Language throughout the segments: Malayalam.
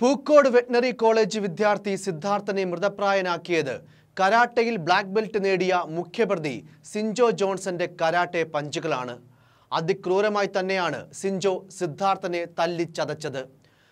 പൂക്കോട് വെറ്ററിനറി കോളേജ് വിദ്യാർത്ഥി സിദ്ധാർത്ഥനെ മൃതപ്രായനാക്കിയത് കരാട്ടയിൽ ബ്ലാക്ക് ബെൽറ്റ് നേടിയ മുഖ്യപ്രതി സിൻജോ ജോൺസന്റെ കരാട്ടെ പഞ്ചുകളാണ്. അതിക്രൂരമായി തന്നെയാണ് സിൻജോ സിദ്ധാർത്ഥനെ തല്ലിച്ചതച്ചത്.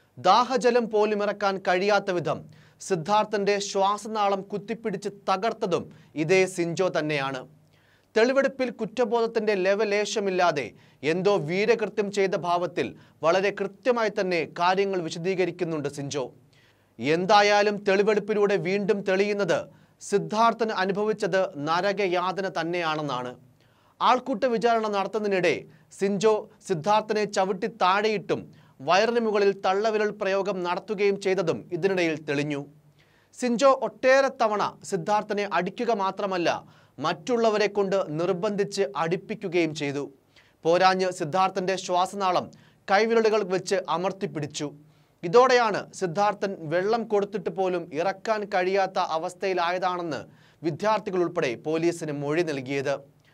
ദാഹജലം പോലും ഇറക്കാൻ കഴിയാത്ത വിധം സിദ്ധാർത്ഥന്റെ ശ്വാസനാളം കുത്തിപ്പിടിച്ച് തകർത്തതും ഇതേ സിൻജോ തന്നെയാണ്. തെളിവെടുപ്പിൽ കുറ്റബോധത്തിന്റെ ലെവലേശമില്ലാതെ എന്തോ വീരകൃത്യം ചെയ്ത ഭാവത്തിൽ വളരെ കൃത്യമായി തന്നെ കാര്യങ്ങൾ വിശദീകരിക്കുന്നുണ്ട് സിൻജോ. എന്തായാലും തെളിവെടുപ്പിലൂടെ വീണ്ടും തെളിയുന്നത് സിദ്ധാർത്ഥൻ അനുഭവിച്ചത് നരകയാതന തന്നെയാണെന്നാണ്. ആൾക്കൂട്ട വിചാരണ നടത്തുന്നതിനിടെ സിൻജോ സിദ്ധാർത്ഥനെ ചവിട്ടി താഴെയിട്ടും വയറിന് മുകളിൽ തള്ളവിരൽ പ്രയോഗം നടത്തുകയും ചെയ്തതും ഇതിനിടയിൽ തെളിഞ്ഞു. സിൻജോ ഒട്ടേറെ തവണ സിദ്ധാർത്ഥനെ അടിക്കുക മാത്രമല്ല മറ്റുള്ളവരെ കൊണ്ട് നിർബന്ധിച്ച് അടിപ്പിക്കുകയും ചെയ്തു. പോരാഞ്ഞ് സിദ്ധാർത്ഥന്റെ ശ്വാസനാളം കൈവിരലുകൾ വെച്ച് അമർത്തിപ്പിടിച്ചു. ഇതോടെയാണ് സിദ്ധാർത്ഥൻ വെള്ളം കൊടുത്തിട്ട് പോലും ഇറക്കാൻ കഴിയാത്ത അവസ്ഥയിലായതാണെന്ന് വിദ്യാർത്ഥികൾ ഉൾപ്പെടെ പോലീസിന് മൊഴി നൽകിയത്.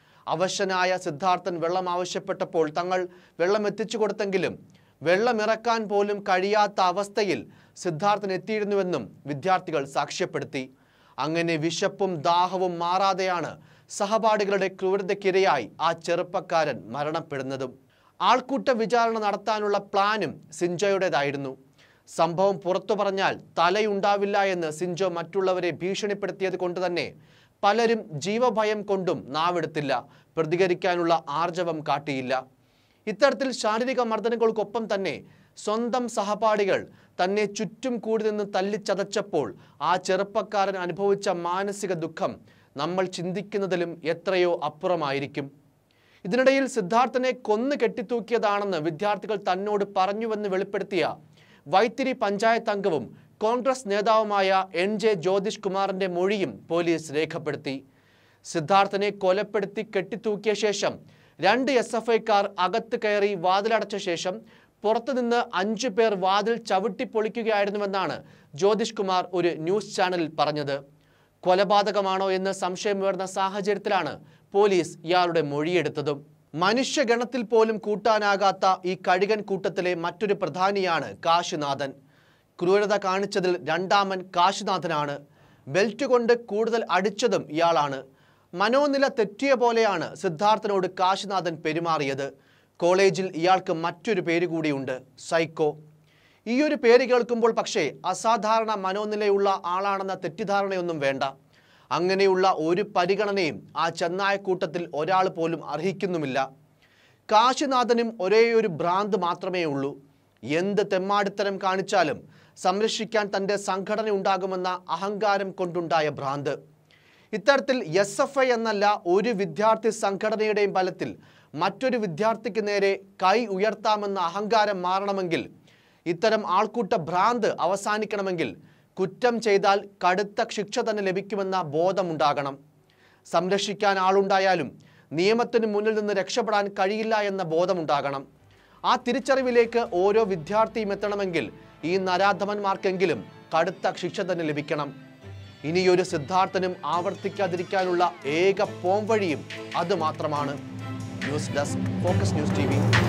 അവശനായ സിദ്ധാർത്ഥൻ വെള്ളം ആവശ്യപ്പെട്ടപ്പോൾ തങ്ങൾ വെള്ളം എത്തിച്ചു കൊടുത്തെങ്കിലും വെള്ളമിറക്കാൻ പോലും കഴിയാത്ത അവസ്ഥയിൽ സിദ്ധാർത്ഥൻ എത്തിയിരുന്നുവെന്നും വിദ്യാർത്ഥികൾ സാക്ഷ്യപ്പെടുത്തി. അങ്ങനെ വിശപ്പും ദാഹവും മാറാതെയാണ് സഹപാഠികളുടെ ക്രൂരതയ്ക്കിരയായി ആ ചെറുപ്പക്കാരൻ മരണപ്പെടുന്നതും. ആൾക്കൂട്ട വിചാരണ നടത്താനുള്ള പ്ലാനും സിൻജോയുടേതായിരുന്നു. സംഭവം പുറത്തു പറഞ്ഞാൽ തലയുണ്ടാവില്ല എന്ന് സിൻജോ മറ്റുള്ളവരെ ഭീഷണിപ്പെടുത്തിയത് കൊണ്ട് തന്നെ പലരും ജീവഭയം കൊണ്ടും നാവെടുത്തില്ല, പ്രതികരിക്കാനുള്ള ആർജവം കാട്ടിയില്ല. ഇത്തരത്തിൽ ശാരീരിക മർദ്ദനങ്ങൾക്കൊപ്പം തന്നെ സ്വന്തം സഹപാഠികൾ തന്നെ ചുറ്റും കൂടി നിന്ന് തല്ലിച്ചതച്ചപ്പോൾ ആ ചെറുപ്പക്കാരൻ അനുഭവിച്ച മാനസിക ദുഃഖം നമ്മൾ ചിന്തിക്കുന്നതിലും എത്രയോ അപ്പുറമായിരിക്കും. ഇതിനിടയിൽ സിദ്ധാർത്ഥനെ കൊന്നു കെട്ടിത്തൂക്കിയതാണെന്ന് വിദ്യാർത്ഥികൾ തന്നോട് പറഞ്ഞുവെന്ന് വെളിപ്പെടുത്തിയ വൈത്തിരി പഞ്ചായത്ത് അംഗവും കോൺഗ്രസ് നേതാവുമായ NJ ജ്യോതിഷ് കുമാറിന്റെ മൊഴിയും പോലീസ് രേഖപ്പെടുത്തി. സിദ്ധാർത്ഥനെ കൊലപ്പെടുത്തി കെട്ടിത്തൂക്കിയ ശേഷം 2 SFIക്കാർ അകത്ത് കയറി വാതിലടച്ച ശേഷം പുറത്തുനിന്ന് 5 പേർ വാതിൽ ചവിട്ടിപ്പൊളിക്കുകയായിരുന്നുവെന്നാണ് ജ്യോതിഷ് കുമാർ ഒരു ന്യൂസ് ചാനലിൽ പറഞ്ഞത്. കൊലപാതകമാണോ എന്ന് സംശയമുയർന്ന സാഹചര്യത്തിലാണ് പോലീസ് ഇയാളുടെ മൊഴിയെടുത്തതും. മനുഷ്യഗണത്തിൽ പോലും കൂട്ടാനാകാത്ത ഈ കഴുകൻ കൂട്ടത്തിലെ മറ്റൊരു പ്രധാനിയാണ് കാശിനാഥൻ. ക്രൂരത കാണിച്ചതിൽ രണ്ടാമൻ കാശിനാഥനാണ്. ബെൽറ്റ് കൊണ്ട് കൂടുതൽ അടിച്ചതും ഇയാളാണ്. മനോനില തെറ്റിയ പോലെയാണ് സിദ്ധാർത്ഥനോട് കാശിനാഥൻ പെരുമാറിയത്. കോളേജിൽ ഇയാൾക്ക് മറ്റൊരു പേര് കൂടിയുണ്ട്, സൈക്കോ. ഈ ഒരു പേര് കേൾക്കുമ്പോൾ പക്ഷേ അസാധാരണ മനോനിലയുള്ള ആളാണെന്ന തെറ്റിദ്ധാരണയൊന്നും വേണ്ട. അങ്ങനെയുള്ള ഒരു പരിഗണനയും ആ ചെന്നായക്കൂട്ടത്തിൽ ഒരാൾ പോലും അർഹിക്കുന്നുമില്ല. കാശിനാഥനും ഒരേയൊരു ഭ്രാന്ത് മാത്രമേ ഉള്ളൂ. എന്ത് തെമ്മാടിത്തരം കാണിച്ചാലും സംരക്ഷിക്കാൻ തൻ്റെ സംഘടന ഉണ്ടാകുമെന്ന അഹങ്കാരം കൊണ്ടുണ്ടായ ഭ്രാന്ത്. ഇത്തരത്തിൽ SFI എന്നല്ല ഒരു വിദ്യാർത്ഥി സംഘടനയുടെയും ബലത്തിൽ മറ്റൊരു വിദ്യാർത്ഥിക്ക് നേരെ കൈ ഉയർത്താമെന്ന അഹങ്കാരം മാറണമെങ്കിൽ, ഇത്തരം ആൾക്കൂട്ട ഭ്രാന്ത് അവസാനിക്കണമെങ്കിൽ കുറ്റം ചെയ്താൽ കടുത്ത ശിക്ഷ തന്നെ ലഭിക്കുമെന്ന ബോധമുണ്ടാകണം. സംരക്ഷിക്കാൻ ആളുണ്ടായാലും നിയമത്തിന് മുന്നിൽ നിന്ന് രക്ഷപ്പെടാൻ കഴിയില്ല എന്ന ബോധമുണ്ടാകണം. ആ തിരിച്ചറിവിലേക്ക് ഓരോ വിദ്യാർത്ഥിയും എത്തണമെങ്കിൽ ഈ നരാധമന്മാർക്കെങ്കിലും കടുത്ത ശിക്ഷ തന്നെ ലഭിക്കണം. ഇനിയൊരു സിദ്ധാർത്ഥനും ആവർത്തിക്കാതിരിക്കാനുള്ള ഏക പോംവഴിയും അത് മാത്രമാണ്. News desk, focus news TV.